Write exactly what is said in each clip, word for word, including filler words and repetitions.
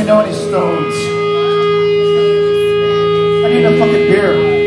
know any stones? I need a fucking beer.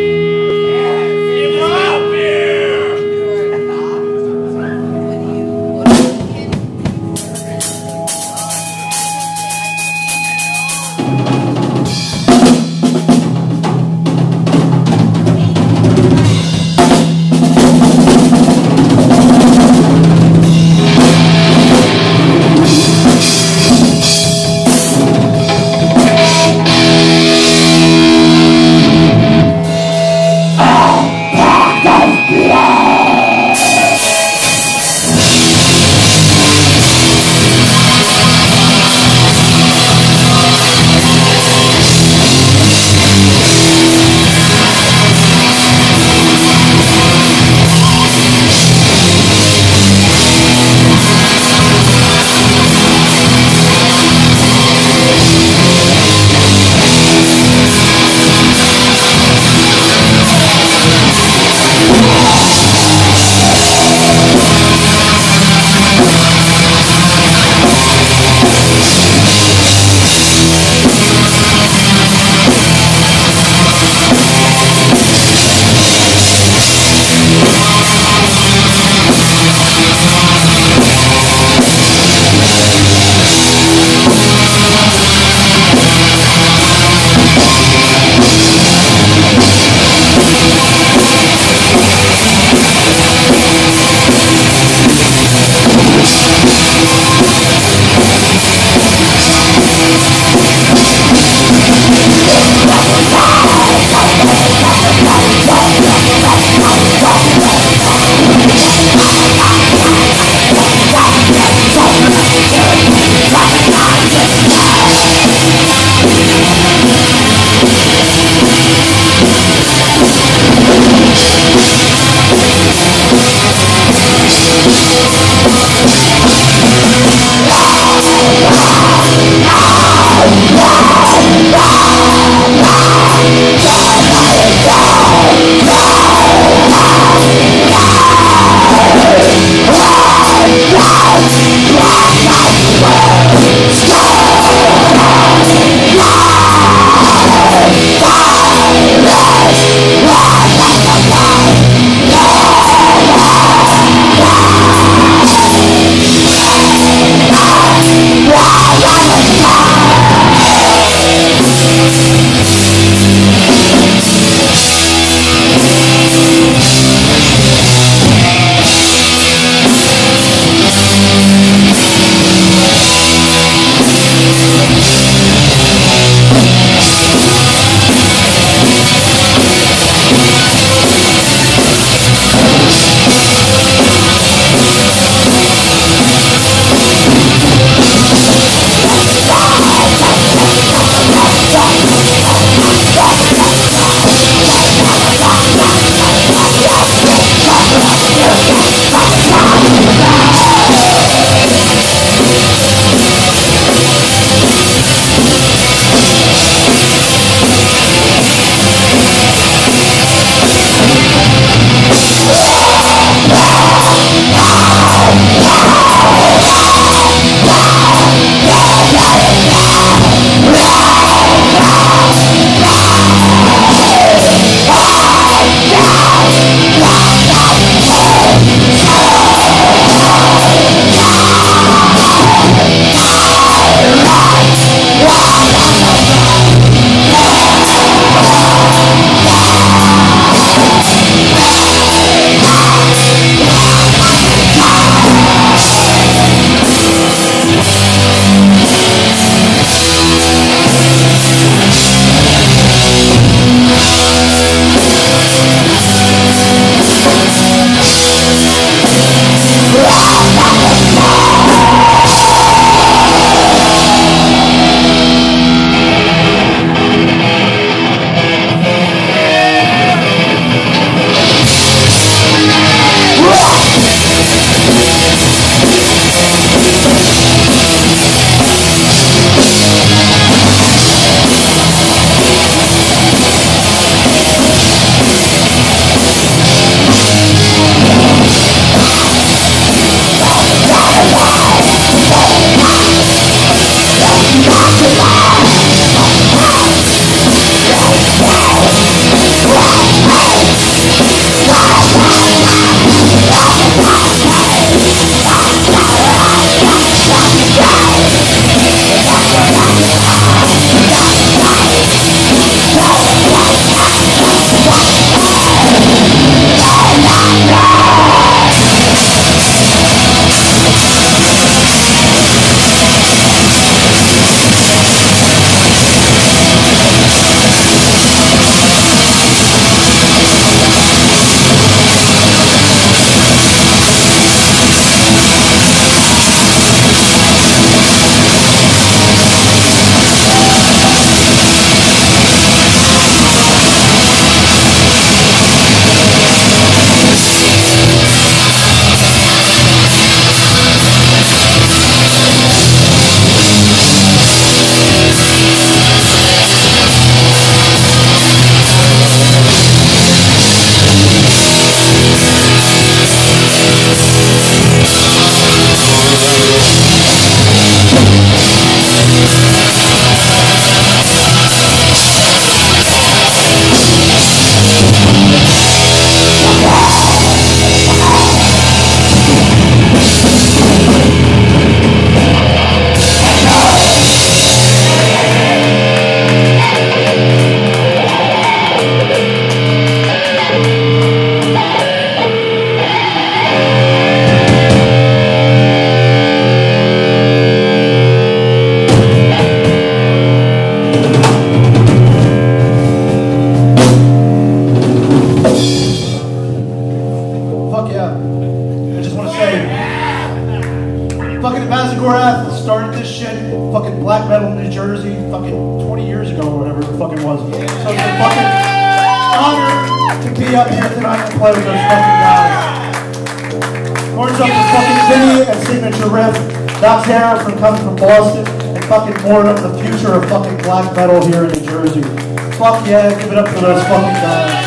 fucking twenty years ago or whatever the fuck it was. So it's a fucking honor to be up here tonight and play with those fucking guys. Horns up to fucking Vinny and Signature Riff. That's Sarah from coming from Boston. And fucking Mortem, the future of fucking black metal here in New Jersey. Fuck yeah, give it up for those fucking guys.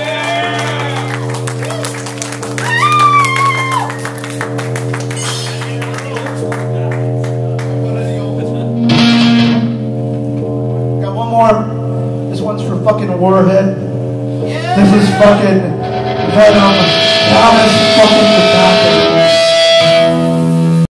This one's for fucking Warhead. This is fucking Venom. Thomas fucking the